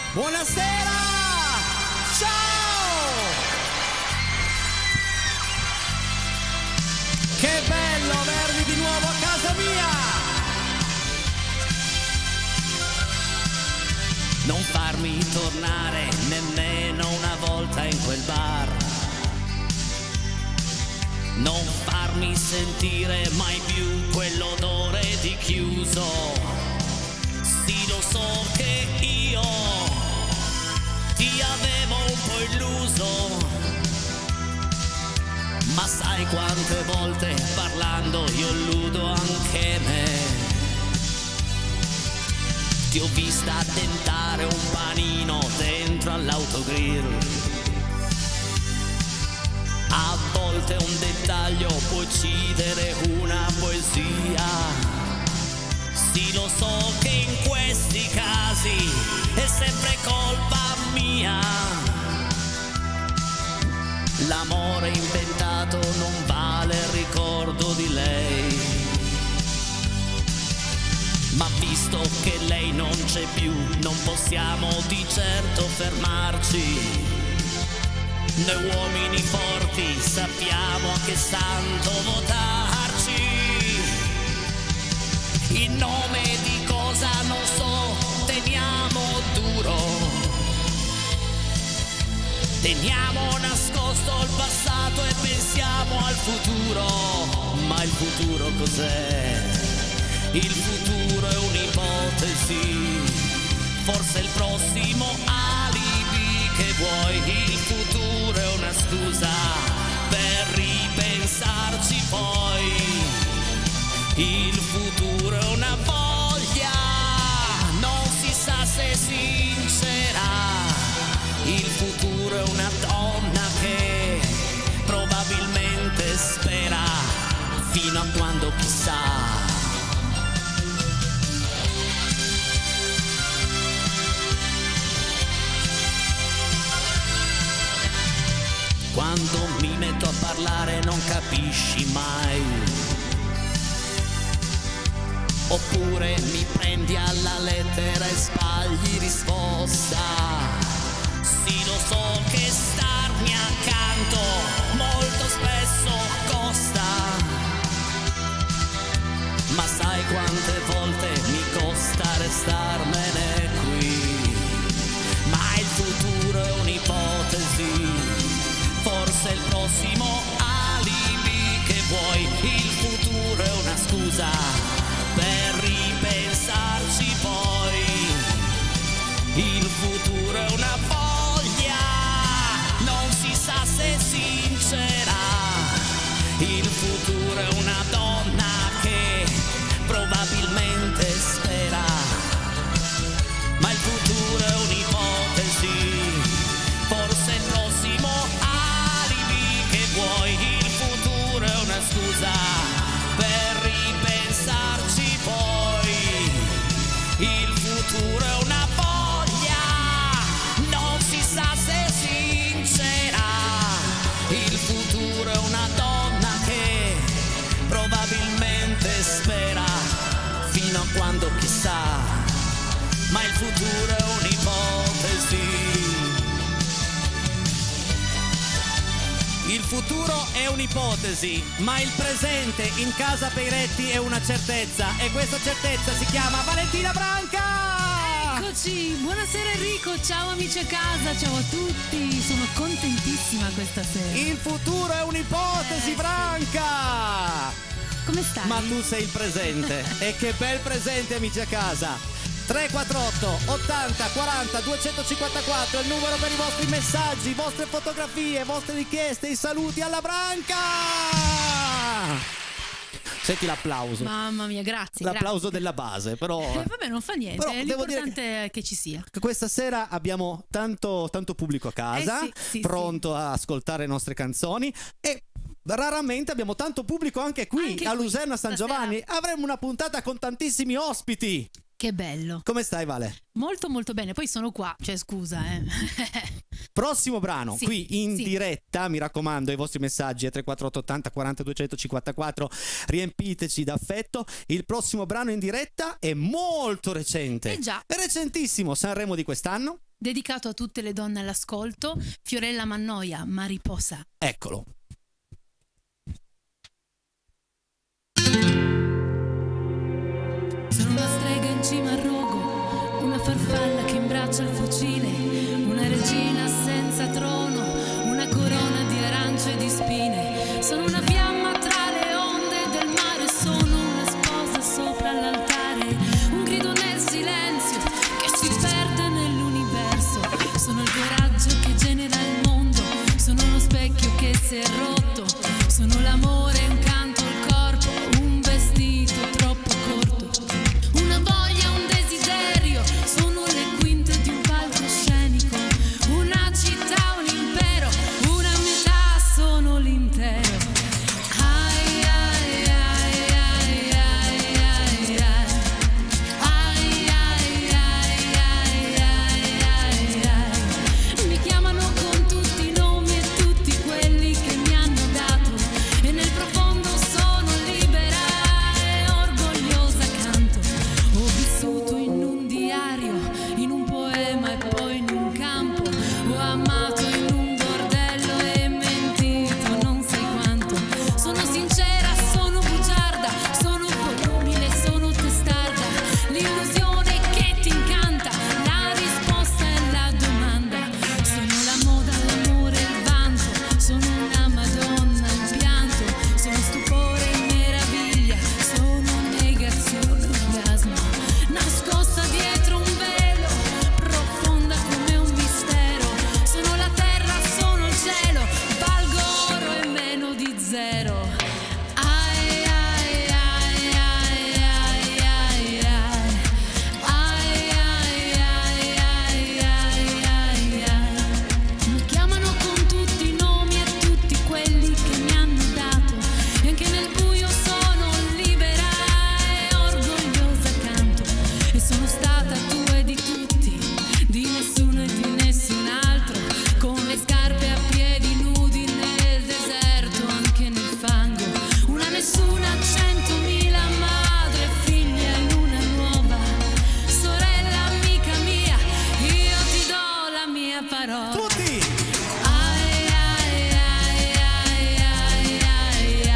Buonasera! Ciao! Che bello avervi di nuovo a casa mia! Non farmi tornare nemmeno una volta in quel bar. Non farmi sentire mai più quell'odore di chiuso. Sì, lo so che io ti avevo un po' illuso, ma sai quante volte parlando io illudo anche me. Ti ho vista tentare un panino dentro all'autogrill. A volte un dettaglio può uccidere una poesia. Sì, lo so che in questi casi è sempre colpa mia. L'amore inventato non vale il ricordo di lei. Ma visto che lei non c'è più, non possiamo di certo fermarci. Noi uomini forti sappiamo a che santo votarci. In nome di cosa non so, teniamo duro. Teniamo nascosto il passato e pensiamo al futuro. Ma il futuro cos'è? Il futuro è un'ipotesi, forse il prossimo alibi che vuoi. Il futuro è una scusa per ripensarci poi. Il futuro è una voglia, non si sa se sincera. Il futuro è una donna che probabilmente spera fino a quando chissà. Quando mi metto a parlare non capisci mai. Oppure mi prendi alla lettera e sbagli risposta. Sì, lo so che starmi accanto molto spesso costa. Ma sai quante volte mi costa restarmene qui. Ma il futuro è un'ipotesi, forse il prossimo alibi che vuoi. Il futuro è una scusa per ripensarci poi. Il futuro è una voglia, non si sa se sincera. Il futuro è una donna che probabilmente spera. Ma il futuro è un'ipotesi, forse il prossimo vuoi. Il futuro è una scusa per ripensarci poi. Il futuro è una voglia, non si sa se sincera. Il futuro è una donna che probabilmente spera fino a quando chissà. Ma il futuro è un'ipotesi. Il futuro è un'ipotesi, ma il presente in casa Peiretti è una certezza. E questa certezza si chiama Valentina Branca! Eccoci, buonasera Enrico, ciao amici a casa, ciao a tutti. Sono contentissima questa sera. Il futuro è un'ipotesi, Branca! Come stai? Ma tu sei il presente. E che bel presente, amici a casa! 348 80 40 254 è il numero per i vostri messaggi, vostre fotografie, vostre richieste, i saluti alla Branca. Senti l'applauso. Mamma mia, grazie. L'applauso della base, però vabbè, non fa niente, l'importante è che ci sia. Questa sera abbiamo tanto pubblico a casa, pronto a ascoltare le nostre canzoni, e raramente abbiamo tanto pubblico anche qui a Luserna San Giovanni. Avremo una puntata con tantissimi ospiti. Che bello. Come stai, Vale? Molto molto bene, poi sono qua, cioè scusa Prossimo brano, qui in diretta, mi raccomando, i vostri messaggi è 348 80 40 254, riempiteci d'affetto. Il prossimo brano in diretta è molto recente, già. È recentissimo, Sanremo di quest'anno. dedicato a tutte le donne all'ascolto, Fiorella Mannoia, Mariposa. Eccolo. Sono una strega in cima al rogo, una farfalla che imbraccia il fucile, una regina senza trono, una corona di arance e di spine. Sono una fiamma tra le onde del mare, sono una sposa sopra l'altare, un grido nel silenzio che si perde nell'universo. Sono il coraggio che genera il mondo, sono lo specchio che si è rotto, sono l'amore, un canto al corpo, un vestito troppo corto, una voglia, un desiderio, sono le quinte di un palcoscenico, una città, un impero, una metà, sono l'intero. Ai ai ai ai ai ai ai ai ai ai ai ai ai. Mi chiamano con tutti i nomi e tutti quelli che mi hanno dato, e nel profondo sono libera e orgogliosa canto. Ho vissuto in un diario, in un poema e poi in un campo, ho amato in un bordello e mentito non sai quanto. Sono sincera, sono bugiarda, sono volubile, sono testarda, l'illusione che ti incanta, la risposta è la domanda. Sono la moda, l'amore, il vanto, sono una madonna, il pianto, sono stupore e meraviglia, sono negazione, orgasmo, nascosta dietro un velo, profonda come un mistero. Sono la terra, sono il cielo, valgo oro e meno di zero. Ai ai ai ai ai ai ai ai ai ai ai ai ai. Mi chiamano con tutti i nomi e tutti quelli che mi hanno dato, e anche nel buio sono libera e orgogliosa canto. E sono stata tua e di tutti, di nessuno e di nessun altro, con le scarpe a piedi nudi nel deserto, anche nel fango. Una nessuna, 100.000, madre, figlia e luna nuova, sorella, amica mia, io ti do la mia parola. Tutti! Ai ai ai ai ai ai ai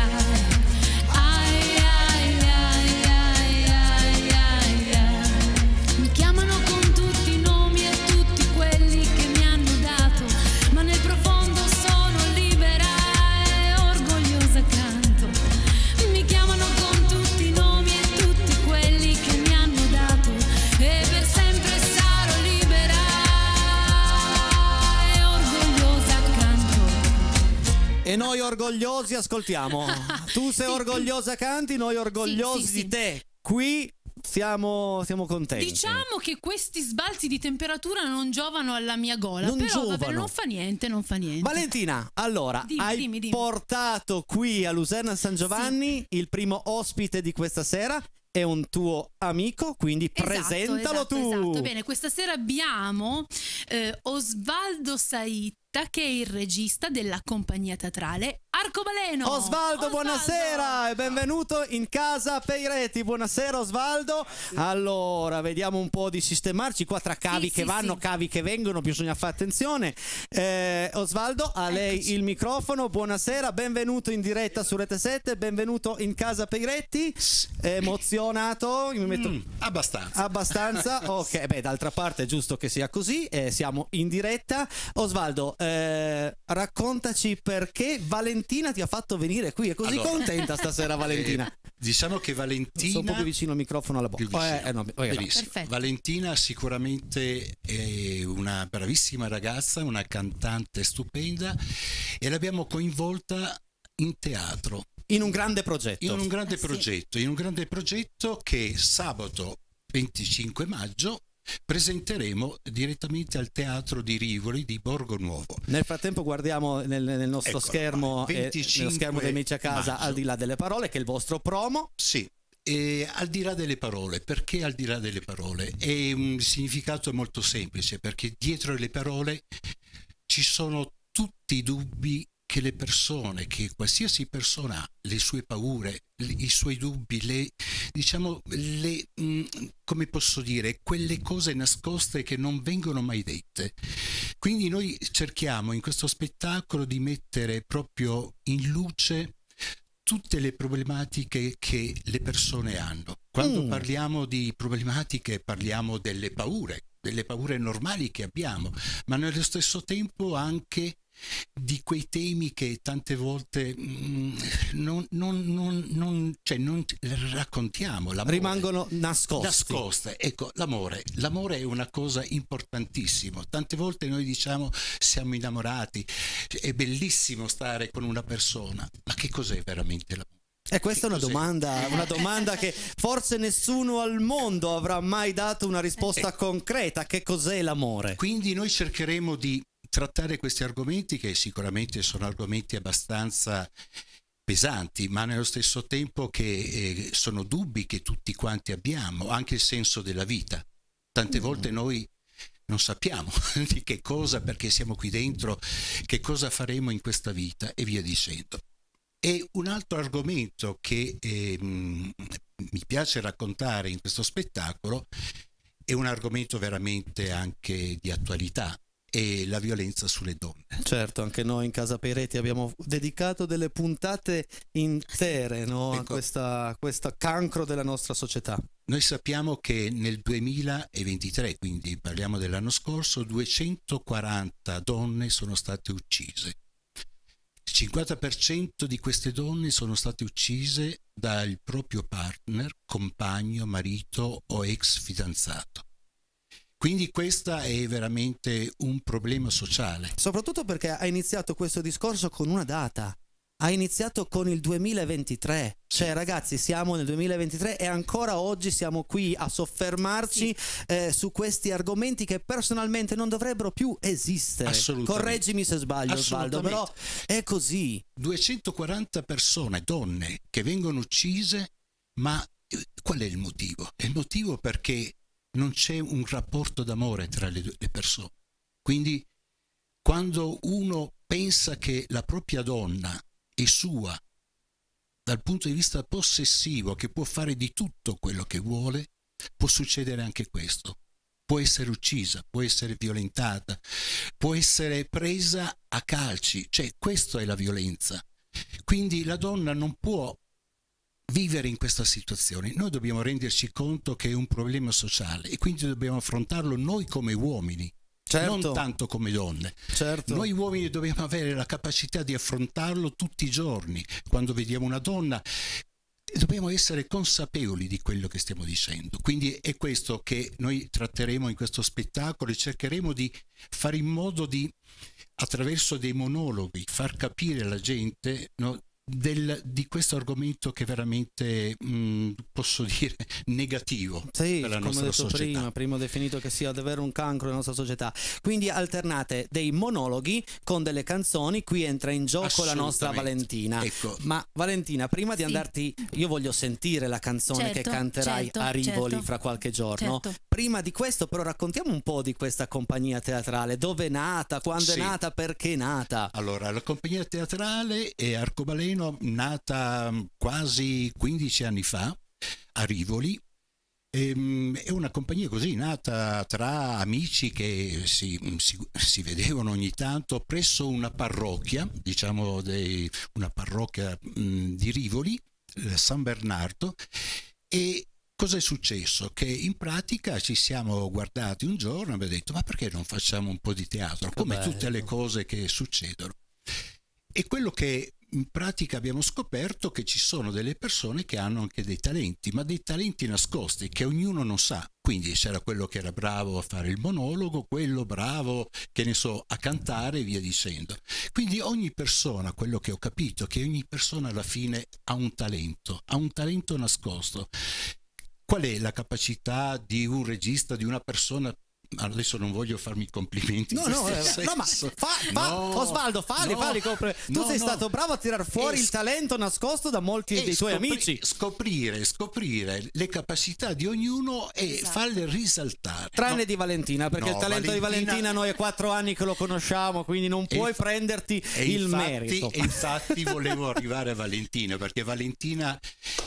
ai ai ai ai ai. Mi chiamano con tutti i nomi e tutti quelli che mi hanno dato, ma nel profondo sono libera e orgogliosa canto. Mi chiamano con tutti i nomi e tutti quelli che mi hanno dato, e per sempre sarò libera e orgogliosa canto. E noi orgogliosi ascoltiamo. Tu sei orgogliosa canti, noi orgogliosi Sì. di te. Qui siamo contenti. Diciamo che questi sbalzi di temperatura non giovano alla mia gola, Non però vabbè, giovano. non fa niente. Valentina, allora, Dimmi. portato qui a Luserna San Giovanni il primo ospite di questa sera. È un tuo amico, quindi presentalo tu. Esatto. Bene, questa sera abbiamo Osvaldo Saitta, che è il regista della compagnia teatrale Arcobaleno. Osvaldo, buonasera e benvenuto in casa Peireti. Buonasera Osvaldo. Allora, vediamo un po' di sistemarci qua tra cavi che vanno, cavi che vengono, bisogna fare attenzione. Osvaldo, a lei Eccoci. il microfono. Buonasera, benvenuto in diretta su Rete 7, benvenuto in casa Peireti. Emozionato? Mi metto... Abbastanza. Ok, beh, d'altra parte è giusto che sia così, siamo in diretta. Osvaldo, raccontaci perché Valentina ti ha fatto venire qui. È così contenta stasera Valentina. Diciamo che Valentina... Sono un po' più vicino al microfono alla bocca. Benissimo. Perfetto. Valentina sicuramente è una bravissima ragazza, una cantante stupenda, e l'abbiamo coinvolta in teatro. In un grande progetto. In un grande progetto che sabato 25 maggio presenteremo direttamente al Teatro di Rivoli di Borgo Nuovo. Nel frattempo guardiamo nel nostro schermo, nello schermo dei amici a casa, maggio. Al di là delle parole, che è il vostro promo. Sì. E al di là delle parole, perché al di là delle parole? È un significato molto semplice, perché dietro le parole ci sono tutti i dubbi che le persone, che qualsiasi persona ha, le sue paure, i suoi dubbi, diciamo, come posso dire, quelle cose nascoste che non vengono mai dette. Quindi noi cerchiamo in questo spettacolo di mettere proprio in luce tutte le problematiche che le persone hanno. Quando parliamo di problematiche parliamo delle paure normali che abbiamo, ma nello stesso tempo anche di quei temi che tante volte non raccontiamo. Rimangono nascoste. Ecco, l'amore è una cosa importantissima. Tante volte noi diciamo siamo innamorati, è bellissimo stare con una persona, ma che cos'è veramente l'amore? E questa è una domanda che forse nessuno al mondo avrà mai dato una risposta concreta. Che cos'è l'amore? Quindi noi cercheremo di trattare questi argomenti, che sicuramente sono argomenti abbastanza pesanti, ma nello stesso tempo che sono dubbi che tutti quanti abbiamo, anche il senso della vita. Tante volte noi non sappiamo di che cosa, perché siamo qui dentro, che cosa faremo in questa vita e via dicendo. E un altro argomento che mi piace raccontare in questo spettacolo è un argomento veramente anche di attualità, è la violenza sulle donne. Certo, anche noi in Casa Peretti abbiamo dedicato delle puntate intere, no, ecco, a questo cancro della nostra società. Noi sappiamo che nel 2023, quindi parliamo dell'anno scorso, 240 donne sono state uccise. Il 50% di queste donne sono state uccise dal proprio partner, compagno, marito o ex fidanzato. Quindi questo è veramente un problema sociale. Soprattutto perché ha iniziato questo discorso con una data. Ha iniziato con il 2023. Cioè, ragazzi, siamo nel 2023 e ancora oggi siamo qui a soffermarci su questi argomenti che personalmente non dovrebbero più esistere. Assolutamente. Correggimi se sbaglio, Osvaldo, però è così. 240 persone, donne, che vengono uccise, ma qual è il motivo? Il motivo perché non c'è un rapporto d'amore tra le persone. Quindi quando uno pensa che la propria donna è sua dal punto di vista possessivo, che può fare di tutto quello che vuole, può succedere anche questo. Può essere uccisa, può essere violentata, può essere presa a calci, cioè questa è la violenza. Quindi la donna non può vivere in questa situazione. Noi dobbiamo renderci conto che è un problema sociale e quindi dobbiamo affrontarlo noi come uomini. Certo. Non tanto come donne. Certo. Noi uomini dobbiamo avere la capacità di affrontarlo tutti i giorni. Quando vediamo una donna dobbiamo essere consapevoli di quello che stiamo dicendo. Quindi è questo che noi tratteremo in questo spettacolo e cercheremo di fare in modo di, attraverso dei monologhi, far capire alla gente, no, di questo argomento che è veramente posso dire negativo per la nostra società. Prima ho definito che sia davvero un cancro nella nostra società. Quindi alternate dei monologhi con delle canzoni. Qui entra in gioco la nostra Valentina. Ecco. Ma Valentina, prima di andarti, io voglio sentire la canzone che canterai a Rivoli fra qualche giorno. Prima di questo però raccontiamo un po' di questa compagnia teatrale. Dove è nata, quando è nata, perché è nata? Allora, la compagnia teatrale è Arcobaleno, nata quasi 15 anni fa a Rivoli. È una compagnia così nata tra amici che si vedevano ogni tanto presso una parrocchia, diciamo una parrocchia di Rivoli, San Bernardo. E cosa è successo? Che in pratica ci siamo guardati un giorno e abbiamo detto: ma perché non facciamo un po' di teatro? Come tutte le cose che succedono. E quello che in pratica abbiamo scoperto che ci sono delle persone che hanno anche dei talenti, ma dei talenti nascosti che ognuno non sa. Quindi c'era quello che era bravo a fare il monologo, quello bravo, che ne so, a cantare e via dicendo. Quindi ogni persona, quello che ho capito, che ogni persona alla fine ha un talento nascosto. Qual è la capacità di un regista, di una persona? Adesso non voglio farmi complimenti. No, ma Osvaldo, falli. Tu sei stato bravo a tirar fuori il talento nascosto da molti dei tuoi amici. Scoprire le capacità di ognuno e farle risaltare. Tranne di Valentina, perché il talento di Valentina noi è 4 anni che lo conosciamo, quindi non puoi prenderti il merito. E infatti volevo arrivare a Valentina, perché Valentina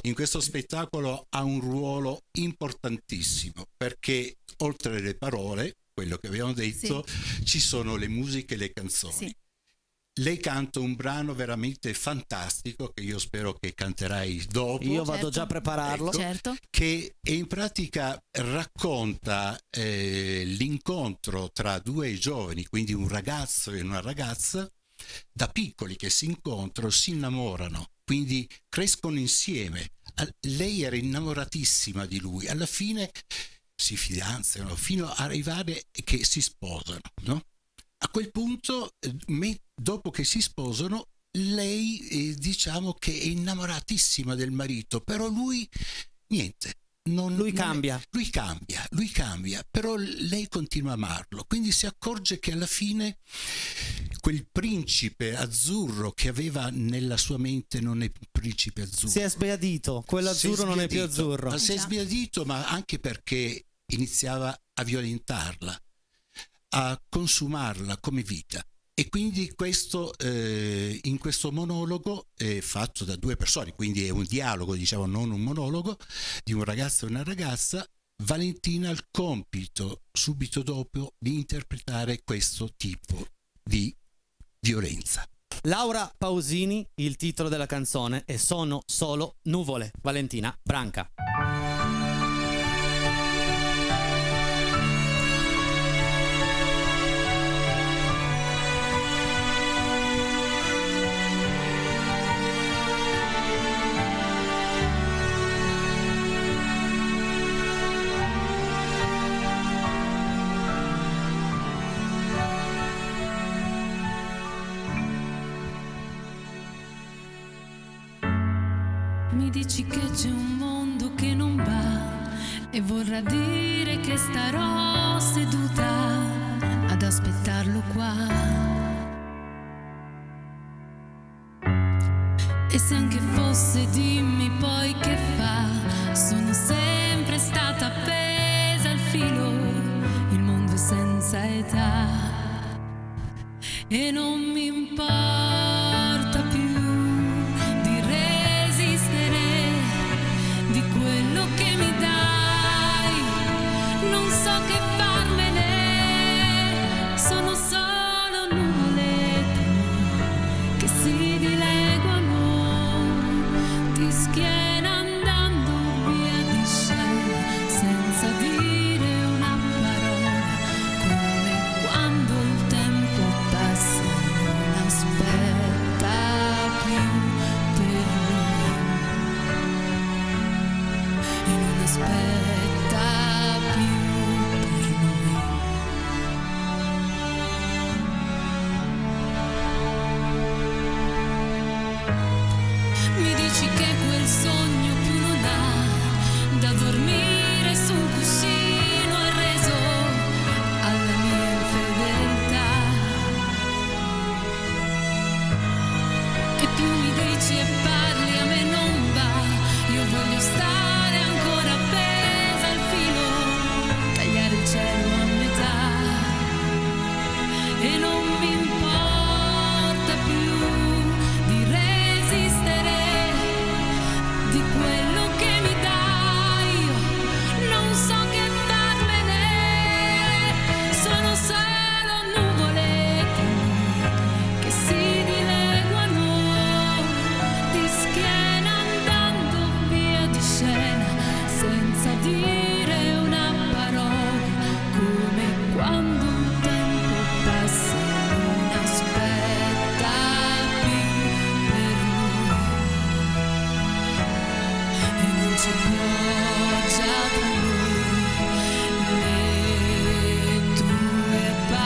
in questo spettacolo ha un ruolo importantissimo, perché oltre alle parole, quello che abbiamo detto, ci sono le musiche e le canzoni. Sì. Lei canta un brano veramente fantastico che io spero che canterai dopo. Io vado già a prepararlo. Ecco, Certo. che in pratica racconta l'incontro tra due giovani, quindi un ragazzo e una ragazza, da piccoli che si incontrano, si innamorano, quindi crescono insieme. Lei era innamoratissima di lui, alla fine si fidanzano fino ad arrivare che si sposano, no? A quel punto, dopo che si sposano, lei diciamo che è innamoratissima del marito, però lui niente. Lui cambia, però lei continua a amarlo, quindi si accorge che alla fine quel principe azzurro che aveva nella sua mente non è più principe azzurro. Si è sbiadito, quello azzurro non è più azzurro. Ma si è sbiadito, ma anche perché iniziava a violentarla, a consumarla come vita. E quindi questo, in questo monologo fatto da due persone, quindi è un dialogo, diciamo, non un monologo, di un ragazzo e una ragazza, Valentina ha il compito subito dopo di interpretare questo tipo di violenza. Laura Pausini, il titolo della canzone è Sono solo nuvole. Valentina Branca. Mi dici che c'è un mondo che non va e vorrà dire che starò seduta ad aspettarlo qua. E se anche fosse, dimmi poi che fa. Sono sempre stata appesa al filo, il mondo è senza età e non mi importa più di quello che mi dai, non so che farmene, sono solo nuvolette che si dileguano di schiena andando via di scena senza dire una parola, come quando il tempo passa e non aspetta più per lui. Aspetta più per noi. Mi dici che quel sogno più non ha da dormire su un cuscino arreso alla mia infedeltà. E più mi dici e parli a me non va, io voglio stare ancora appesa al filo, tagliare il cielo a metà e non mi importa più di resistere di quello che mi dai, io non so che farmene, sono solo nuvole che si dileguano di schiena andando via di scena senza dire una parola, come quando un tempo passa e non aspetta più per lui e non ci può già tra noi le tue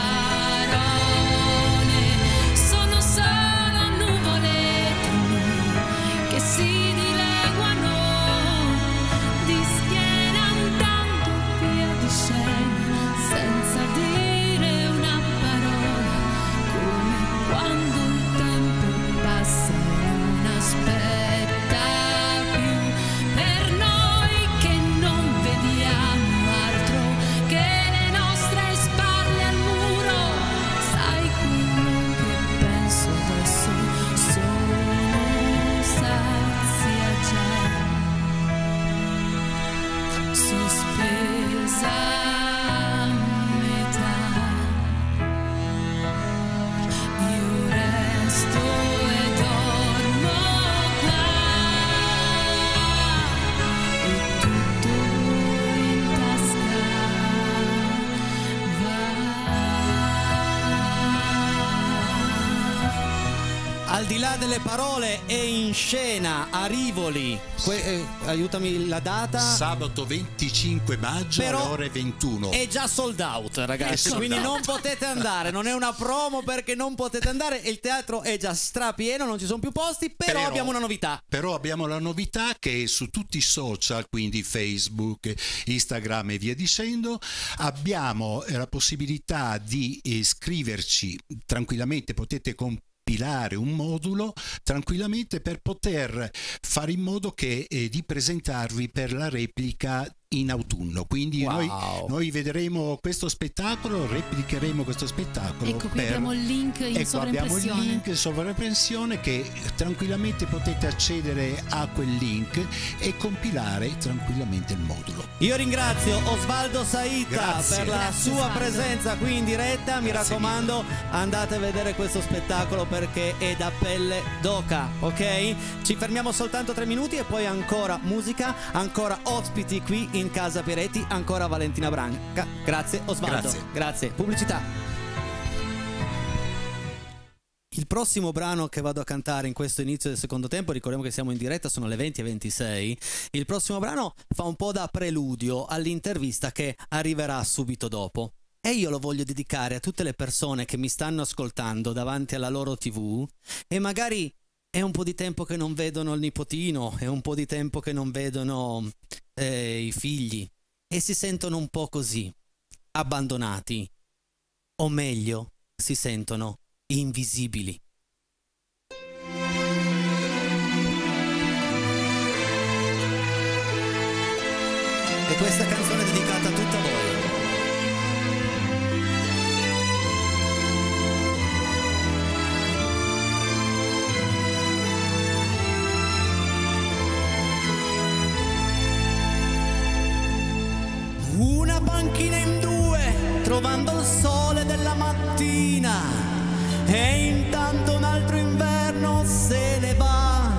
parole, sono solo nuvole che si dileguano di schiena andando via di scena senza dire una parola, come quando il tempo passa e non aspetta più per noi. delle parole è in scena a Rivoli. Aiutami la data. Sabato 25 maggio alle ore 21. È già sold out, ragazzi, quindi non potete andare, non è una promo perché non potete andare, il teatro è già strapieno, non ci sono più posti, però abbiamo una novità. Però abbiamo la novità che su tutti i social, quindi Facebook, Instagram e via dicendo, abbiamo la possibilità di iscriverci tranquillamente, potete compilare un modulo tranquillamente per poter fare in modo che di presentarvi per la replica in autunno. Quindi noi vedremo questo spettacolo, replicheremo questo spettacolo. Ecco, qui abbiamo il link in sovraimpressione. Abbiamo il link in sovraimpressione che tranquillamente potete accedere a quel link e compilare tranquillamente il modulo. Io ringrazio Osvaldo Saita per la sua presenza qui in diretta. Mi raccomando, andate a vedere questo spettacolo perché è da pelle d'oca, ok? Ci fermiamo soltanto 3 minuti e poi ancora musica, ancora ospiti qui in Casa Pieretti, ancora Valentina Branca. Grazie Osvaldo. Grazie. Pubblicità. Il prossimo brano che vado a cantare in questo inizio del secondo tempo, ricordiamo che siamo in diretta, sono le 20:26. Il prossimo brano fa un po' da preludio all'intervista che arriverà subito dopo. E io lo voglio dedicare a tutte le persone che mi stanno ascoltando davanti alla loro TV e magari è un po' di tempo che non vedono il nipotino, è un po' di tempo che non vedono i figli e si sentono un po' così, abbandonati, o meglio, si sentono invisibili. E questa canzone è dedicata a tutta voi. Una panchina in 2, trovando il sole della mattina, e intanto un altro inverno se ne va.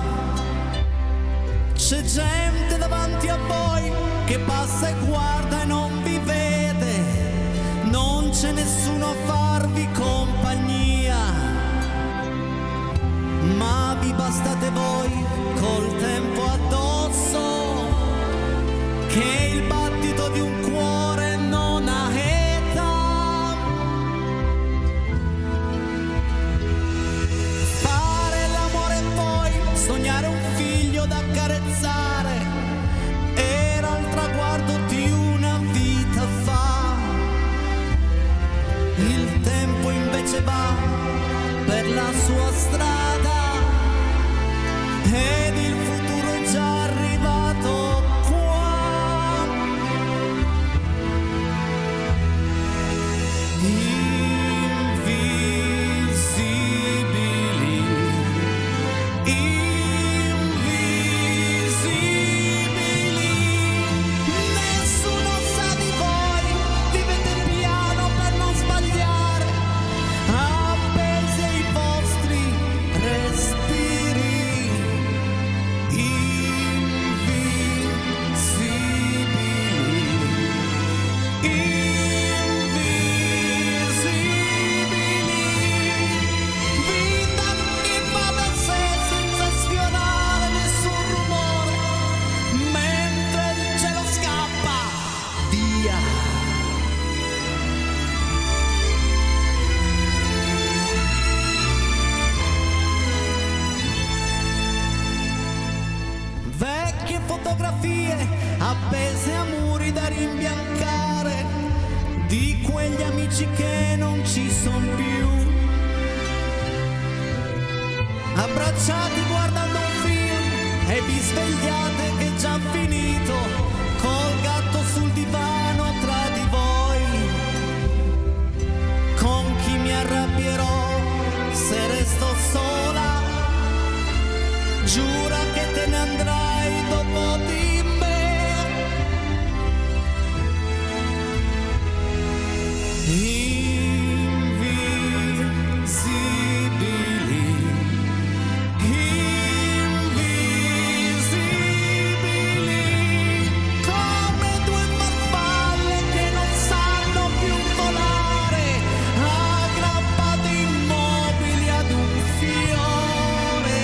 C'è gente davanti a voi che passa e guarda e non vi vede, non c'è nessuno a farvi compagnia, ma vi bastate voi col tempo addosso, che il battito di un cuore non ha età. Fare l'amore e poi sognare un figlio da accarezzare era il traguardo di una vita fa. Il tempo invece va per la sua strada ed il futuro è già arrivato. Appese a muri da rimbiancare di quegli amici che non ci son più, abbracciati guardando un film e vi svegliate che è già finito, col gatto sul divano tra di voi. Con chi mi arrabbierò se resto sola? Giura che te ne andrai dopo di fiore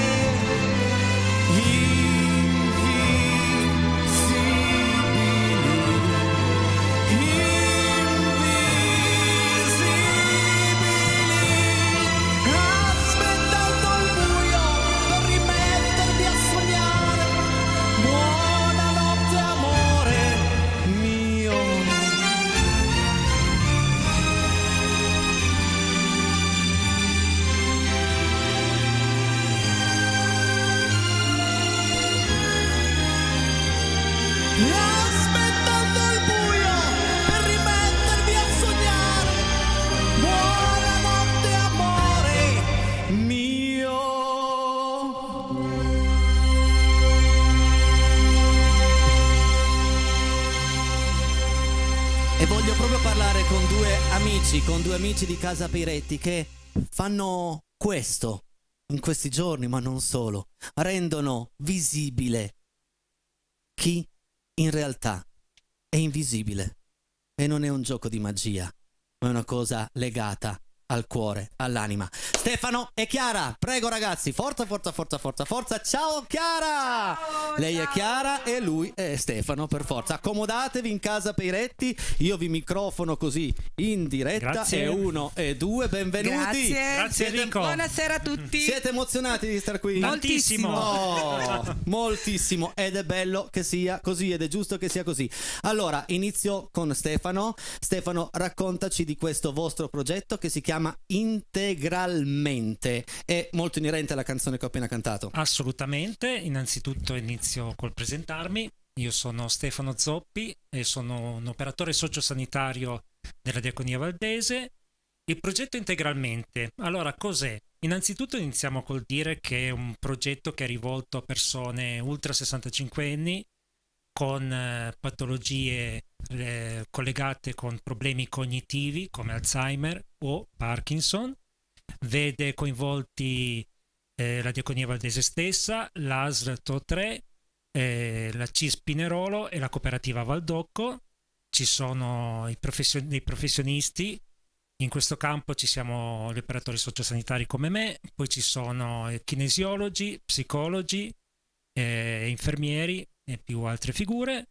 voglio proprio parlare con due amici di Casa Piretti che fanno questo in questi giorni, ma non solo, rendono visibile chi in realtà è invisibile e non è un gioco di magia, ma è una cosa legata al cuore, all'anima. Stefano e Chiara, prego ragazzi, forza, forza, forza, forza, forza. Ciao Chiara! Ciao, Lei ciao. è Chiara e lui è Stefano, per forza. Accomodatevi in Casa Piretti, io vi microfono così in diretta. Grazie. E 1 e 2, benvenuti. Grazie Enrico. Buonasera a tutti. Siete emozionati di star qui? Tantissimo. Oh, moltissimo, ed è bello che sia così ed è giusto che sia così. Allora, inizio con Stefano. Stefano, raccontaci di questo vostro progetto che si chiama Integralmente. È molto inerente alla canzone che ho appena cantato. Assolutamente. Innanzitutto inizio col presentarmi. Io sono Stefano Zoppi e sono un operatore sociosanitario della Diaconia Valdese. Il progetto Integralmente, allora cos'è? Innanzitutto iniziamo col dire che è un progetto che è rivolto a persone ultra 65 anni con patologie collegate con problemi cognitivi come Alzheimer o Parkinson. Vede coinvolti la Diaconia Valdese stessa, l'ASL TO3, la CIS Pinerolo e la cooperativa Valdocco. Ci sono dei professionisti. In questo campo ci siamo gli operatori sociosanitari come me, poi ci sono kinesiologi, psicologi, infermieri e più altre figure.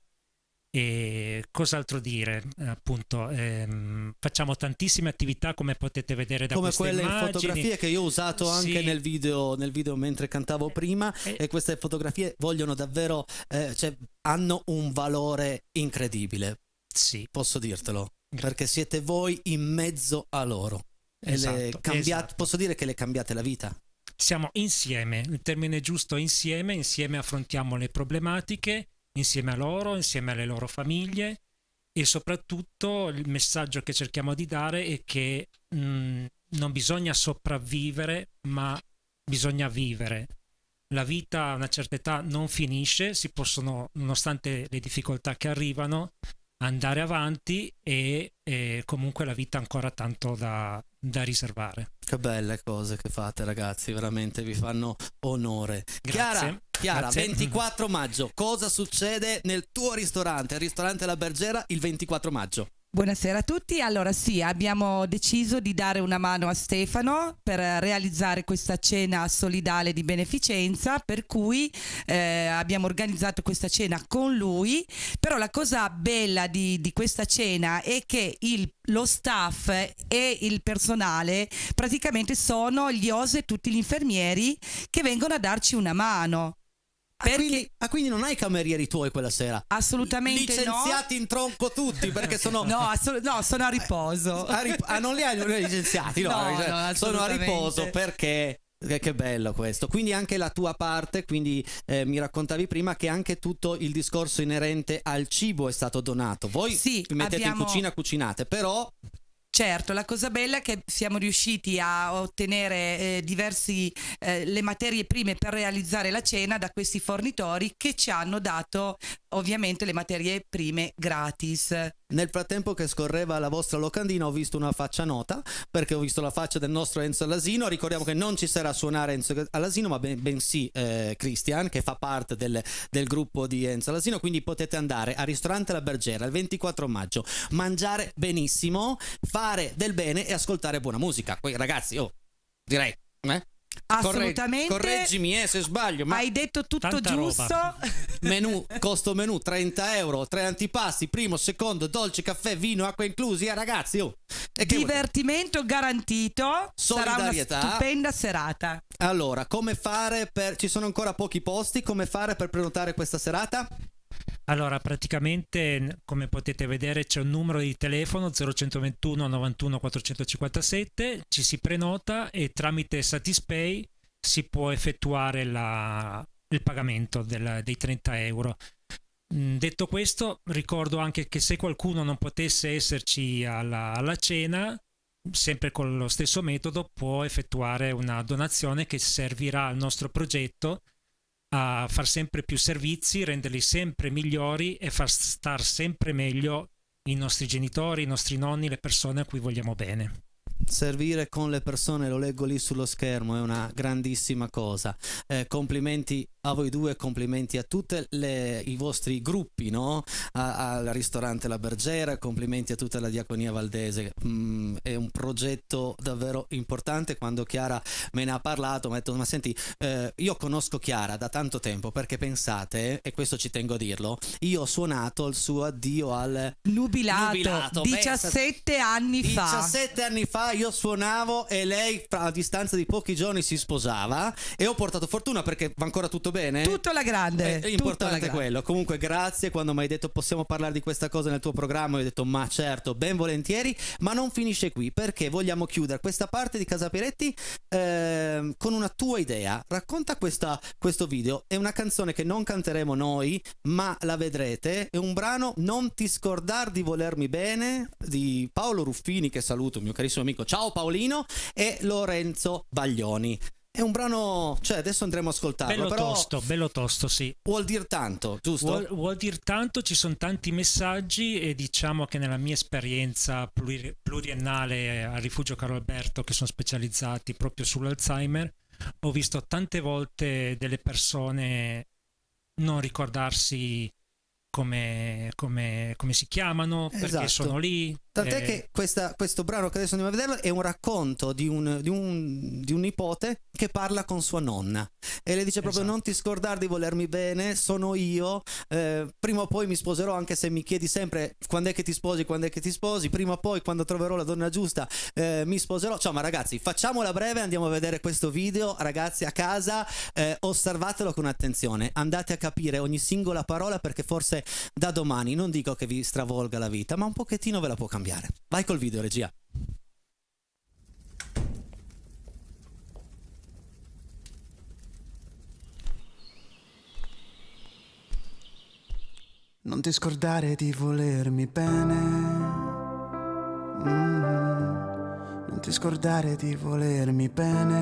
E cos'altro dire? Appunto, facciamo tantissime attività come potete vedere da come queste quelle immagini. in fotografie che io ho usato anche Sì. nel video mentre cantavo prima, e queste fotografie vogliono davvero cioè, hanno un valore incredibile, Sì, posso dirtelo, perché siete voi in mezzo a loro e esatto. posso dire che le cambiate la vita. siamo insieme, il termine giusto è insieme affrontiamo le problematiche insieme a loro, insieme alle loro famiglie, e soprattutto il messaggio che cerchiamo di dare è che non bisogna sopravvivere, ma bisogna vivere. La vita a una certa età non finisce, si possono, nonostante le difficoltà che arrivano, andare avanti e comunque la vita ha ancora tanto da riservare. Che belle cose che fate ragazzi, veramente vi fanno onore. Grazie. Chiara, Grazie. 24 maggio, cosa succede nel tuo ristorante, il ristorante La Bergera, il 24 maggio? Buonasera a tutti. Allora sì, abbiamo deciso di dare una mano a Stefano per realizzare questa cena solidale di beneficenza, per cui abbiamo organizzato questa cena con lui. Però la cosa bella di questa cena è che lo staff e il personale praticamente sono gli OS e tutti gli infermieri che vengono a darci una mano. Perché Quindi non hai camerieri tuoi quella sera? assolutamente Licenziati in tronco tutti perché sono... no, sono a riposo. non li hai licenziati, no, No, sono a assolutamente. riposo perché... Che bello questo. Quindi anche la tua parte, quindi mi raccontavi prima che anche tutto il discorso inerente al cibo è stato donato. Voi Sì, vi mettete abbiamo- in cucina, cucinate, però Certo, la cosa bella è che siamo riusciti a ottenere le materie prime per realizzare la cena da questi fornitori che ci hanno dato ovviamente le materie prime gratis. nel frattempo che scorreva la vostra locandina ho visto una faccia nota, perché ho visto la faccia del nostro Enzo Alasino. Ricordiamo che non ci sarà a suonare Enzo Alasino, ma bensì Christian, che fa parte del gruppo di Enzo Alasino. Quindi potete andare al ristorante La Bergera il 24 maggio, mangiare benissimo, fare del bene e ascoltare buona musica. Poi ragazzi, direi Assolutamente. correggimi se sbaglio, ma Hai detto tutto Tanta giusto. roba. costo menù 30 euro, 3 antipasti, primo, secondo, dolce, caffè, vino, acqua inclusi, ragazzi. E che Divertimento garantito. Sarà una Solidarietà. stupenda serata. Allora, come fare ci sono ancora pochi posti, come fare per prenotare questa serata? Allora, praticamente, come potete vedere, c'è un numero di telefono 0121 91 457, ci si prenota e tramite Satispay si può effettuare il pagamento dei 30 euro. Detto questo, ricordo anche che se qualcuno non potesse esserci alla cena, sempre con lo stesso metodo può effettuare una donazione che servirà al nostro progetto a far sempre più servizi, renderli sempre migliori e far star sempre meglio i nostri genitori, i nostri nonni, le persone a cui vogliamo bene. Servire con le persone, lo leggo lì sullo schermo, è una grandissima cosa. Complimenti a voi due, complimenti a tutti i vostri gruppi, no? Al ristorante La Bergera, complimenti a tutta la Diaconia Valdese. È un progetto davvero importante. Quando Chiara me ne ha parlato mi ha detto: ma senti, io conosco Chiara da tanto tempo, perché pensate, e questo ci tengo a dirlo, io ho suonato il suo addio al Nubilato 17 anni fa. 17 anni fa io suonavo e lei a distanza di pochi giorni si sposava, e ho portato fortuna perché va ancora tutto bene. Tutto alla grande. È importante quello. Comunque grazie, quando mi hai detto possiamo parlare di questa cosa nel tuo programma, io ho detto ma certo, ben volentieri, ma non finisce qui, perché vogliamo chiudere questa parte di Casa Piretti con una tua idea. Racconta questo video. È una canzone che non canteremo noi, ma la vedrete. È un brano, Non ti scordar di volermi bene, di Paolo Ruffini, che saluto, mio carissimo amico. Ciao Paolino. E Lorenzo Baglioni. È un brano, cioè adesso andremo a ascoltarlo. Bello tosto, sì. Vuol dire tanto, giusto? Vuol dire tanto, ci sono tanti messaggi, e diciamo che nella mia esperienza pluriennale al Rifugio Caro Alberto, che sono specializzati proprio sull'Alzheimer, ho visto tante volte delle persone non ricordarsi come si chiamano, perché esatto. Sono lì. Tant'è che questo brano che adesso andiamo a vederlo è un racconto di un nipote che parla con sua nonna e le dice proprio: non ti scordare di volermi bene, sono io, prima o poi mi sposerò, anche se mi chiedi sempre quando è che ti sposi, prima o poi, quando troverò la donna giusta, mi sposerò. Cioè, ma ragazzi, facciamola breve, andiamo a vedere questo video. Ragazzi a casa, osservatelo con attenzione, andate a capire ogni singola parola, perché forse da domani, non dico che vi stravolga la vita, ma un pochettino ve la può cambiare. Vai col video, regia. Non ti scordare di volermi bene. Non ti scordare di volermi bene.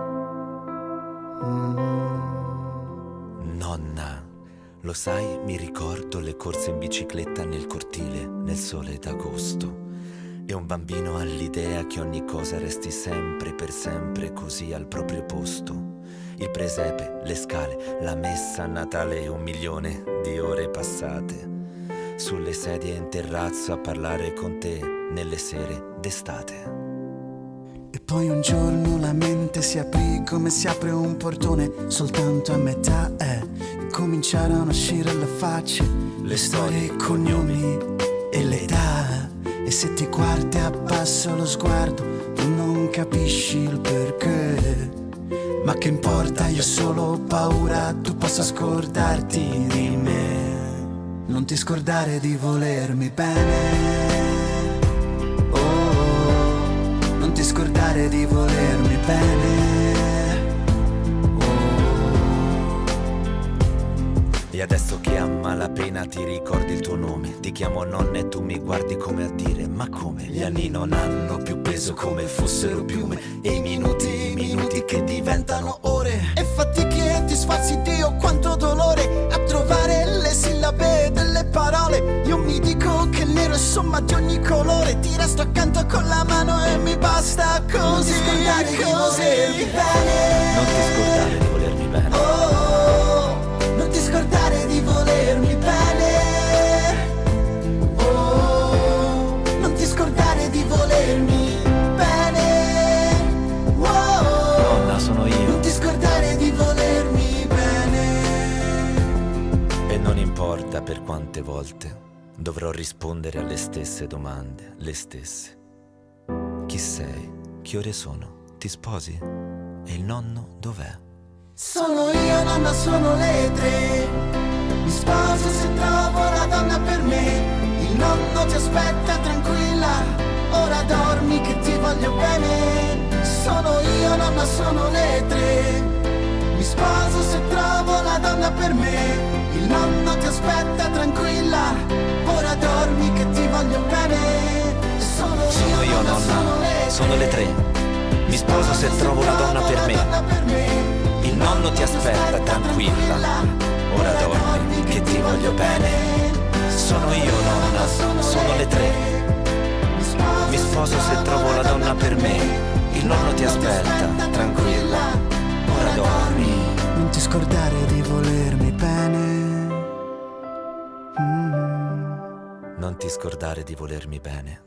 Nonna, lo sai, mi ricordo le corse in bicicletta nel cortile, nel sole d'agosto. E un bambino ha l'idea che ogni cosa resti sempre, per sempre, così al proprio posto. Il presepe, le scale, la messa a Natale, 1 milione di ore passate sulle sedie in terrazzo a parlare con te nelle sere d'estate. E poi un giorno la mente si aprì come si apre un portone soltanto a metà, e cominciarono a uscire le facce, le storie, i cognomi e l'età. E se ti guardi abbassa lo sguardo, tu non capisci il perché. Ma che importa, io ho solo paura tu possa scordarti di me. Non ti scordare di volermi bene. Oh, non ti scordare di volermi bene. Oh. E adesso che a malapena ti ricordi il tuo nome, ti chiamo nonna e tu mi guardi come a dire: ma come? Gli anni non hanno più peso come fossero piume, e i minuti che diventano ore. E fatichi e ti sfalsi, Dio quanto dolore a trovare le sillabe delle parole. Io mi dico che il nero è somma di ogni colore, ti resto accanto con la mano e mi basta così. Non ti scordare di volermi bene. Non ti scordare di volermi bene. Oh, non ti scordare di volermi bene. Oh, nonna, sono io. Non ti scordare di volermi bene. E non importa per quante volte dovrò rispondere alle stesse domande, le stesse. Chi sei? Che ore sono? Ti sposi? E il nonno dov'è? Sono io, nonna, sono le 3. Mi sposo se trovo la donna per me. Il nonno ti aspetta, tranquilla. Ora dormi che ti voglio bene. Sono io, nonna, sono le 3. Mi sposo se trovo la donna per me. Il nonno ti aspetta, tranquilla. Ora dormi che ti voglio bene. Sono io, nonna, sono le 3. Mi sposo se trovo la donna per me. Il nonno ti aspetta, tranquilla. Ora dormi, che ti voglio bene. sono io, nonna, sono le 3. Mi sposo se trovo la donna per me. Il nonno ti aspetta, tranquilla, ora dormi. Non ti scordare di volermi bene. Non ti scordare di volermi bene.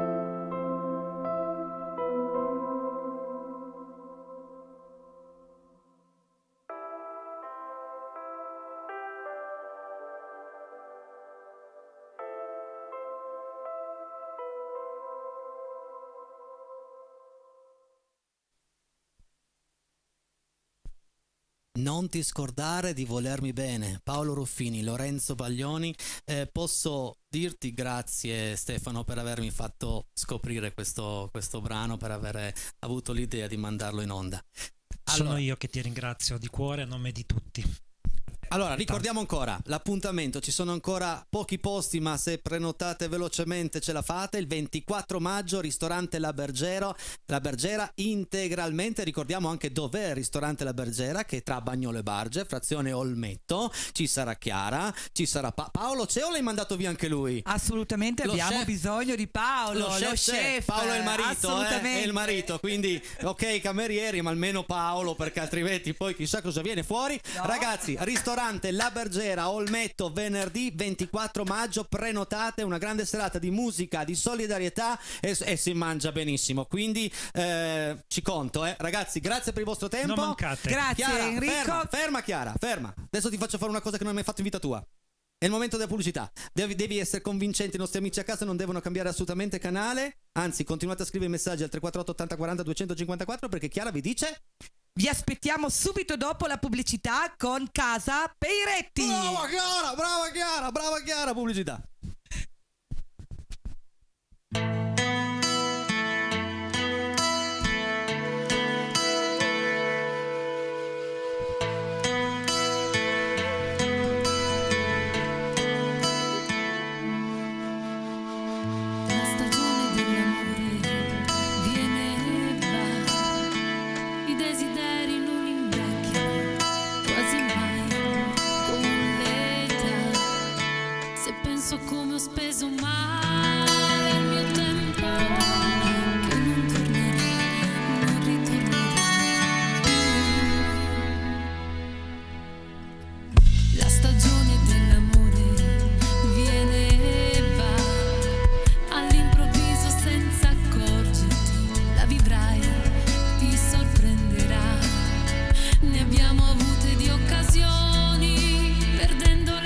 Non ti scordare di volermi bene. Paolo Ruffini, Lorenzo Baglioni. Posso dirti grazie, Stefano, per avermi fatto scoprire questo brano, per aver avuto l'idea di mandarlo in onda. Sono io che ti ringrazio di cuore a nome di tutti. Allora, ricordiamo ancora l'appuntamento, ci sono ancora pochi posti, ma se prenotate velocemente ce la fate. Il 24 maggio, ristorante La Bergera integralmente. Ricordiamo anche dov'è il ristorante La Bergera, che è tra Bagnolo e Barge, frazione Olmetto. Ci sarà Chiara, ci sarà Paolo. C'è o l'hai mandato via anche lui? Assolutamente, abbiamo bisogno di Paolo, lo chef. Paolo è il marito, assolutamente. è il marito, quindi ok, camerieri, ma almeno Paolo, perché altrimenti poi chissà cosa viene fuori. No. Ragazzi, ristorante La Bergera, Olmetto, venerdì 24 maggio, prenotate, una grande serata di musica, di solidarietà e si mangia benissimo, quindi ci conto, ragazzi, grazie per il vostro tempo. Non mancate. Grazie, Chiara, Enrico. ferma Chiara, ferma. Adesso ti faccio fare una cosa che non hai mai fatto in vita tua. È il momento della pubblicità. Devi essere convincente, i nostri amici a casa non devono cambiare assolutamente canale, anzi continuate a scrivere messaggi al 348 80 40 254 perché Chiara vi dice... Vi aspettiamo subito dopo la pubblicità con Casa Peiretti. Brava Chiara, pubblicità. Come ho speso male il mio tempo, che non tornerà, non ritornerà più. La stagione dell'amore viene e va, all'improvviso senza accorgerti, la vivrai, ti sorprenderà. Ne abbiamo avute di occasioni, perdendole.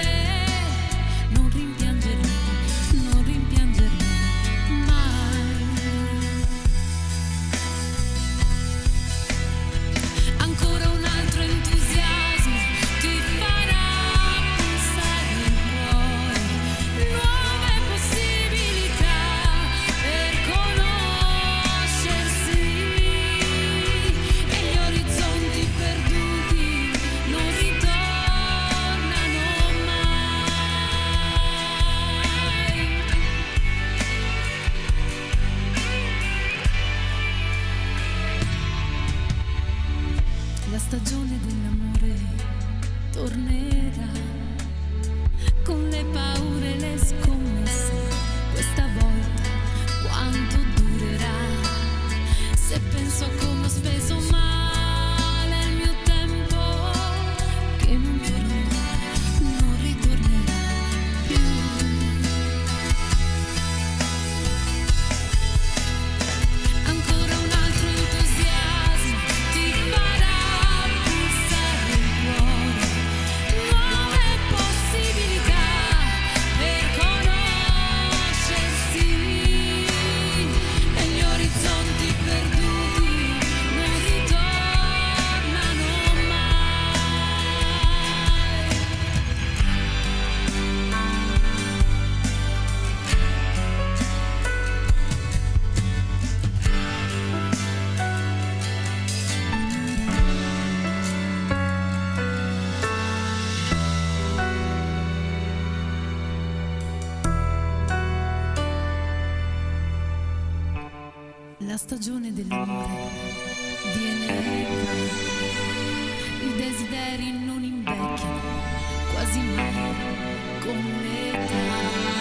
La stagione dell'amore tornerà, con le paure e le scommesse, questa volta quanto durerà? Se penso a come ho speso male il mio tempo, che non tornerà, non ritornerà più. Ancora un altro entusiasmo ti farà pulsare il cuore, nuove possibilità per conoscersi, e gli orizzonti perduti non ritornano mai. La stagione dell'amore viene e va, i desideri non invecchiano quasi mai con l'età.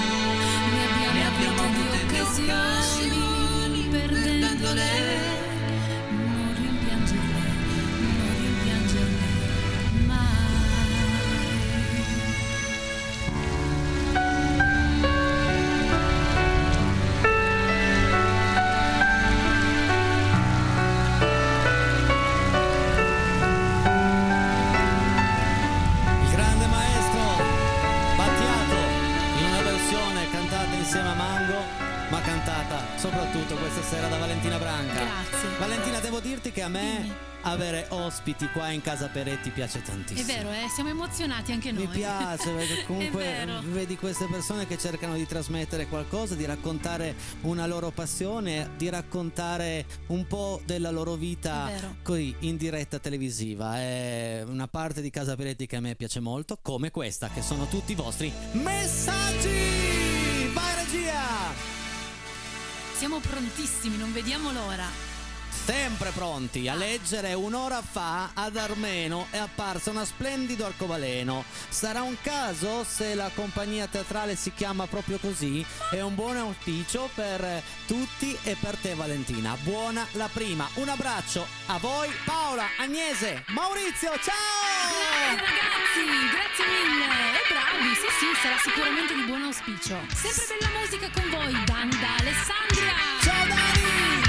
stasera da Valentina Branca. Grazie. Valentina, devo dirti che a me Dimmi. avere ospiti qua in Casa Peretti piace È tantissimo. vero, siamo emozionati anche noi. Mi piace perché comunque È vero. vedi queste persone che cercano di trasmettere qualcosa, di raccontare una loro passione, di raccontare un po' della loro vita È vero. così in diretta televisiva. È una parte di Casa Peretti che a me piace molto, come questa, che sono tutti i vostri messaggi. Vai regia! Siamo prontissimi, non vediamo l'ora. Sempre pronti a leggere. Un'ora fa ad Armeno è apparsa una splendido arcobaleno. Sarà un caso se la compagnia teatrale si chiama proprio così? È un buon auspicio per tutti e per te Valentina. Buona la prima. Un abbraccio a voi Paola, Agnese, Maurizio, ciao! Grazie ragazzi, grazie mille. E bravi, sì, sarà sicuramente di buon auspicio. Sempre bella musica con voi, Dani da Alessandria. Ciao Dani!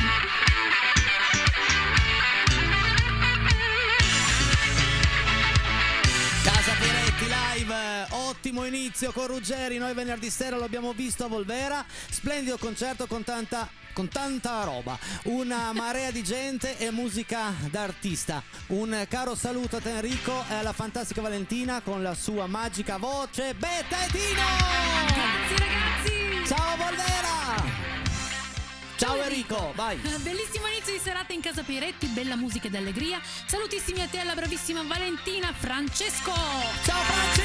Casa Peretti live, ottimo inizio con Ruggeri, noi venerdì sera lo abbiamo visto a Volvera, splendido concerto con tanta roba, una marea di gente e musica d'artista. Un caro saluto a te Enrico e alla fantastica Valentina con la sua magica voce Bettetino! Grazie ragazzi. Ciao Volvera! Ciao Enrico, vai! Bellissimo inizio di serata in Casa Peretti, bella musica ed allegria. Salutissimi a te, alla bravissima Valentina. Francesco! Ciao Franci!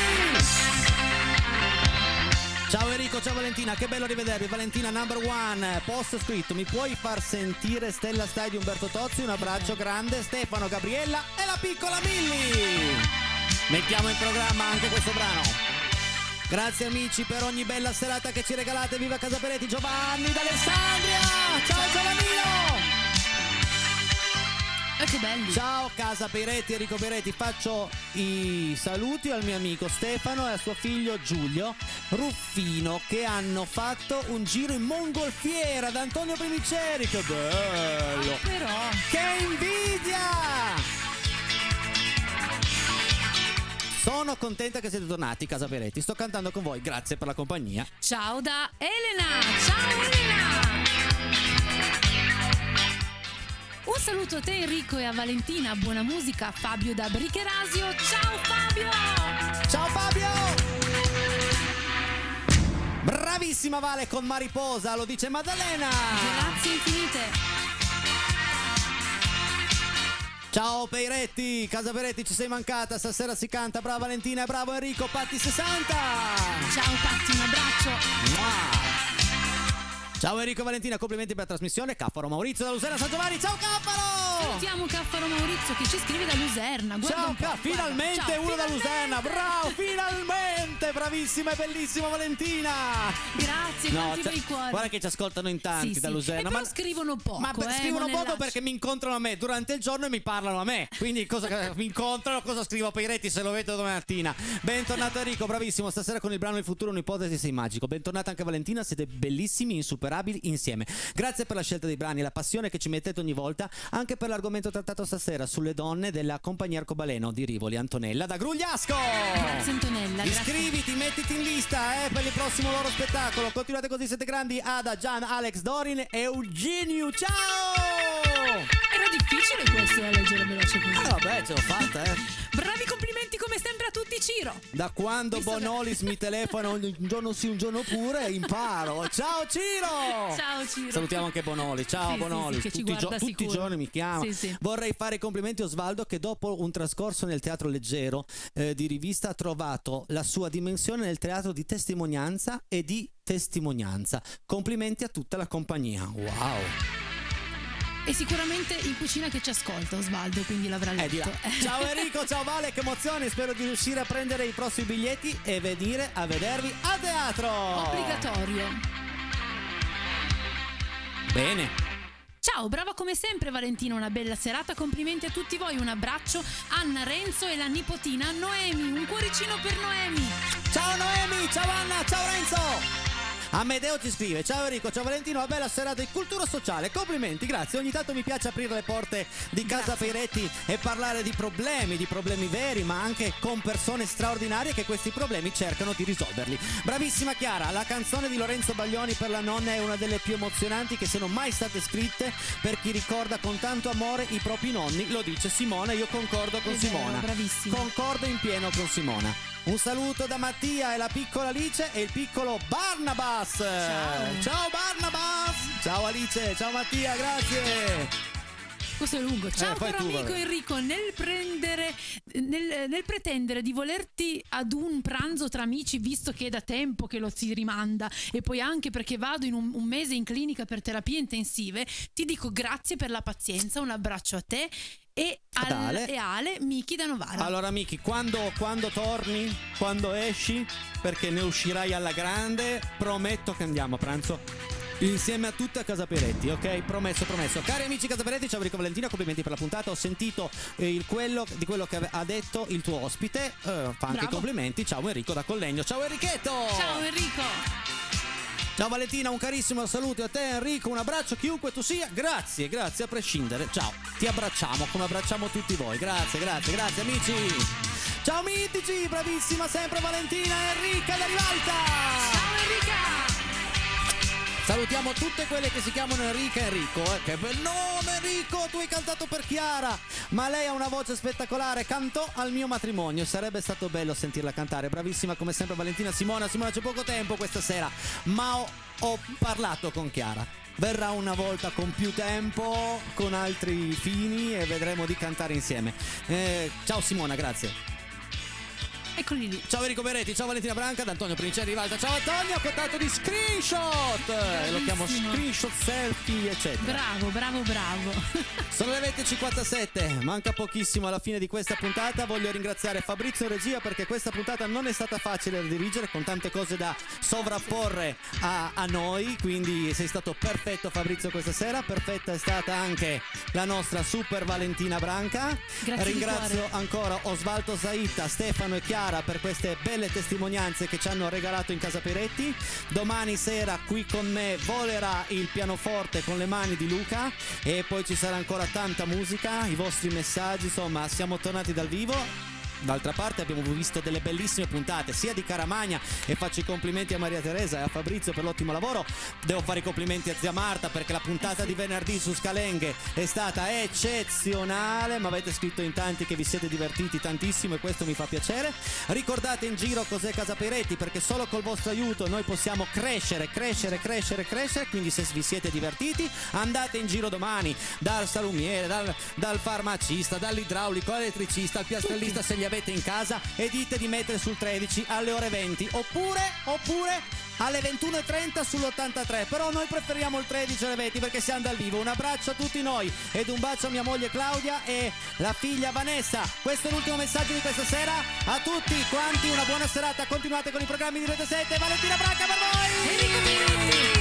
Ciao Enrico, ciao Valentina, che bello rivedervi. Valentina number one, post scritto, mi puoi far sentire Stella Stai di Umberto Tozzi? Un abbraccio grande, Stefano, Gabriella e la piccola Milli. Mettiamo in programma anche questo brano. Grazie amici per ogni bella serata che ci regalate. Viva Casa Peretti, Giovanni d'Alessandria. Ciao Giovannino. Che belli. Ciao Casa Peretti, Enrico Peretti. Faccio i saluti al mio amico Stefano e a suo figlio Giulio Ruffino che hanno fatto un giro in mongolfiera da Antonio Primiceri. Che bello. Però Che invidia. Sono contenta che siete tornati, Casa Peretti. Sto cantando con voi, grazie per la compagnia. ciao da Elena. Ciao Elena. Un saluto a te Enrico e a Valentina. Buona musica, Fabio da Bricherasio. Ciao Fabio. Ciao Fabio! Bravissima Vale con Mariposa, lo dice Maddalena. Grazie infinite. Ciao Peiretti, Casa Peretti ci sei mancata, stasera si canta, brava Valentina e bravo Enrico, Patti 60. Ciao Patti, un abbraccio. Wow. Ciao Enrico e Valentina, complimenti per la trasmissione. Caffaro Maurizio da Luserna San Giovanni, ciao Caffaro! Salutiamo Caffaro Maurizio che ci scrive da Luserna. Guarda Ciao un po', finalmente guarda. Ciao, uno da finalmente. Luserna, bravo, finalmente, bravissima e bellissima Valentina. Grazie, quanti cioè, bei cuori. guarda che ci ascoltano in tanti Sì, da sì. Luserna. E però scrivono poco. Ma scrivono non è poco lascio. perché mi incontrano a me durante il giorno e mi parlano a me. Quindi cosa mi incontrano, cosa scrivo a Peiretti se lo vedo domattina. Bentornato Enrico, bravissimo. Stasera con il brano Il futuro un'ipotesi sei magico. Bentornata anche Valentina, siete bellissimi, insuperabili insieme. Grazie per la scelta dei brani e la passione che ci mettete ogni volta, anche per l'argomento trattato stasera sulle donne della compagnia Arcobaleno di Rivoli. Antonella da Grugliasco. Grazie Antonella, grazie. Iscriviti, mettiti in lista per il prossimo loro spettacolo. Continuate così, siete grandi. Ada, Gian, Alex, Dorin e Eugenio. Ciao! Era difficile questo da leggere veloce così. Vabbè, ce l'ho fatta, Bravi complimenti come sempre a tutti, Ciro. Da quando Visto che- Bonolis mi telefona un giorno sì, un giorno pure, imparo. Ciao Ciro! Ciao Ciro. Salutiamo anche Bonolis. Ciao Sì, Bonolis. sì, che ci tutti, guarda tutti i sicuro. giorni mi chiama. Sì, sì. Vorrei fare i complimenti a Osvaldo che dopo un trascorso nel teatro leggero di rivista ha trovato la sua dimensione nel teatro di testimonianza e di testimonianza. Complimenti a tutta la compagnia. Wow. E sicuramente in cucina che ci ascolta Osvaldo, quindi l'avrà letto. Di là. Ciao Enrico, ciao Vale, che emozione. Spero di riuscire a prendere i prossimi biglietti e venire a vedervi a teatro. Obbligatorio. Bene. Ciao, brava come sempre Valentina, una bella serata, complimenti a tutti voi, un abbraccio Anna, Renzo e la nipotina Noemi, un cuoricino per Noemi. Ciao Noemi, ciao Anna, ciao Renzo. Amedeo ci scrive: ciao Enrico, ciao Valentino, una bella serata di cultura sociale, complimenti, grazie. Ogni tanto mi piace aprire le porte di Casa Peiretti e parlare di problemi veri, ma anche con persone straordinarie che questi problemi cercano di risolverli. Bravissima Chiara, la canzone di Lorenzo Baglioni per la nonna è una delle più emozionanti che siano mai state scritte per chi ricorda con tanto amore i propri nonni, lo dice Simona. Io concordo con Simona, bravissima. concordo in pieno con Simona. Un saluto da Mattia e la piccola Alice e il piccolo Barnabas. Ciao Barnabas. Ciao Alice, ciao Mattia, grazie. Questo è lungo. Ciao fai caro tu, amico vabbè. Enrico, nel pretendere di volerti ad un pranzo tra amici, visto che è da tempo che lo si rimanda, e poi anche perché vado in un mese in clinica per terapie intensive, ti dico grazie per la pazienza, un abbraccio a te e Ale Miki da Novara. Allora Miki, quando torni, quando esci, perché ne uscirai alla grande, prometto che andiamo a pranzo insieme a tutte a Casa Peiretti, ok? Promesso. Cari amici Casa Peiretti, ciao Enrico Valentino, complimenti per la puntata. Ho sentito quello che ha detto il tuo ospite, fa anche complimenti. Ciao Enrico da Collegno. Ciao Enrichetto. Ciao Enrico. Ciao Valentina, un carissimo saluto a te Enrico, un abbraccio chiunque tu sia, grazie a prescindere, ciao, ti abbracciamo come abbracciamo tutti voi, grazie amici. Ciao mitici, bravissima sempre Valentina e Enrica da Rivalta. Ciao Enrica. Salutiamo tutte quelle che si chiamano Enrica e Enrico, che bel nome Enrico, tu hai cantato per Chiara, ma lei ha una voce spettacolare, cantò al mio matrimonio, sarebbe stato bello sentirla cantare, bravissima come sempre Valentina. Simona c'è poco tempo questa sera, ma ho parlato con Chiara, verrà una volta con più tempo, con altri fini e vedremo di cantare insieme. Ciao Simona, grazie. Eccoli lì. Ciao Enrico Beretti, ciao Valentina Branca, da Antonio Princieri Rivalta. Ciao Antonio, contatto di screenshot. Lo chiamo screenshot, selfie, eccetera. Bravo. Sono le 20:57, manca pochissimo alla fine di questa puntata. Voglio ringraziare Fabrizio in regia perché questa puntata non è stata facile da dirigere, con tante cose da sovrapporre a noi. Quindi sei stato perfetto Fabrizio questa sera. Perfetta è stata anche la nostra super Valentina Branca. Grazie. Ringrazio ancora Osvaldo Zaitta, Stefano e Chiara per queste belle testimonianze che ci hanno regalato in Casa Peiretti. Domani sera qui con me volerà il pianoforte con le mani di Luca e poi ci sarà ancora tanta musica, i vostri messaggi, insomma siamo tornati dal vivo. D'altra parte abbiamo visto delle bellissime puntate sia di Caramagna, e faccio i complimenti a Maria Teresa e a Fabrizio per l'ottimo lavoro. Devo fare i complimenti a zia Marta perché la puntata di venerdì su Scalenghe è stata eccezionale, ma avete scritto in tanti che vi siete divertiti tantissimo e questo mi fa piacere. Ricordate in giro cos'è Casa Peiretti perché solo col vostro aiuto noi possiamo crescere, quindi se vi siete divertiti andate in giro domani dal salumiere, dal farmacista, dall'idraulico, all'elettricista, al piastrellista se li avete in casa, e dite di mettere sul 13 alle ore 20 oppure alle 21:30 sull'83, però noi preferiamo il 13 alle 20 perché siamo dal vivo. Un abbraccio a tutti noi ed un bacio a mia moglie Claudia e la figlia Vanessa. Questo è l'ultimo messaggio di questa sera. A tutti quanti una buona serata, continuate con i programmi di Rete 7. Valentina Branca per voi.